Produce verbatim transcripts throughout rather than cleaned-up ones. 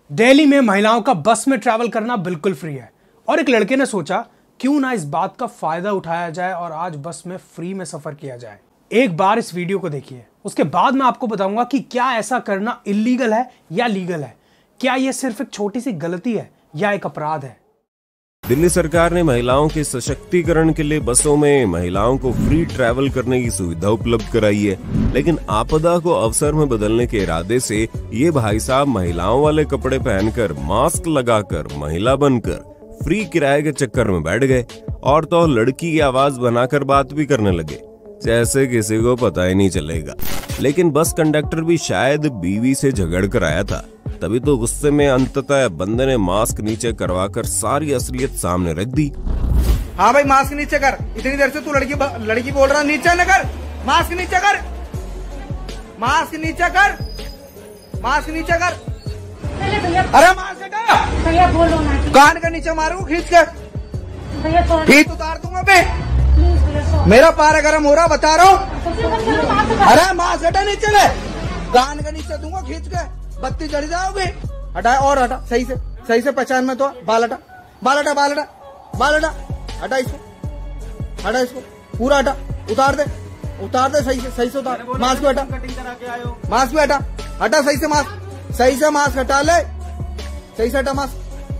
दिल्ली में महिलाओं का बस में ट्रैवल करना बिल्कुल फ्री है और एक लड़के ने सोचा क्यों ना इस बात का फायदा उठाया जाए और आज बस में फ्री में सफर किया जाए। एक बार इस वीडियो को देखिए, उसके बाद मैं आपको बताऊंगा कि क्या ऐसा करना इलीगल है या लीगल है, क्या यह सिर्फ एक छोटी सी गलती है या एक अपराध है। दिल्ली सरकार ने महिलाओं के सशक्तिकरण के लिए बसों में महिलाओं को फ्री ट्रैवल करने की सुविधा उपलब्ध कराई है, लेकिन आपदा को अवसर में बदलने के इरादे से ये भाई साहब महिलाओं वाले कपड़े पहनकर, मास्क लगाकर, महिला बनकर फ्री किराए के चक्कर में बैठ गए और तो लड़की की आवाज बनाकर बात भी करने लगे जैसे किसी को पता ही नहीं चलेगा। लेकिन बस कंडक्टर भी शायद बीवी से झगड़ कर आया था, तभी तो गुस्से में अंततः बंदे ने मास्क नीचे करवाकर सारी असलियत सामने रख दी। हाँ भाई, मास्क नीचे कर, इतनी देर से तू लड़की लड़की बोल रहा, नीचे न कर, मास्क नीचे कर, मास्क नीचे कर, मास्क नीचे कर। अरे मास्क हटा, भैया बोलो ना, कान का नीचे मारूंगा खींच कर, फीस उतार दूंगा मैं। मेरा पारा गर्म हो रहा, बता रहा हूँ। अरे मास्क हटा, नीचे ले, कान का नीचे दूंगा खींच के, बत्ती जड़ जाओगे। हटा और हटा, सही से सही से पहचान में तो बाल हटा, बाल हटा, बाल हटा, बाल हटा, हटा इसको, हटा इसको पूरा हटा, उतार दे, उतार दे सही से, सही से उतार। मास्क भी हटा, मास्क भी हटा, हटा सही से मास्क, सही से मास्क हटा ले, सही से हटा मास्क।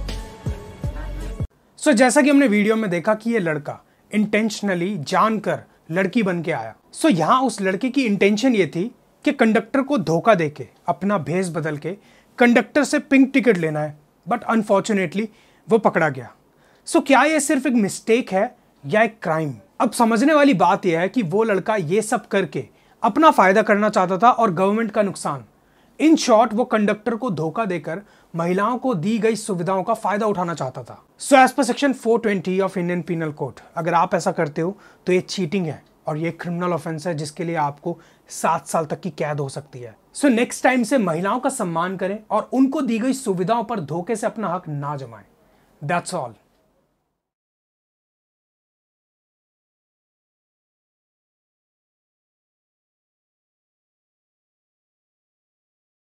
सो so, जैसा कि हमने वीडियो में देखा कि ये लड़का इंटेंशनली जानकर लड़की बन के आया। सो so, यहाँ उस लड़के की इंटेंशन ये थी कि कंडक्टर को धोखा देके अपना भेस बदल के कंडक्टर से पिंक टिकट लेना है, बट अनफॉर्चुनेटली वो पकड़ा गया। सो so, क्या ये सिर्फ एक मिस्टेक है या एक क्राइम? अब समझने वाली बात यह है कि वो लड़का ये सब करके अपना फायदा करना चाहता था और गवर्नमेंट का नुकसान। इन शॉर्ट वो कंडक्टर को धोखा देकर महिलाओं को दी गई सुविधाओं का फायदा उठाना चाहता था। So as per section four twenty of Indian penal code, अगर आप ऐसा करते हो तो ये चीटिंग है और ये क्रिमिनल ऑफेंस है जिसके लिए आपको सात साल तक की कैद हो सकती है। सो नेक्स्ट टाइम से महिलाओं का सम्मान करें और उनको दी गई सुविधाओं पर धोखे से अपना हक ना जमाएं। That's all.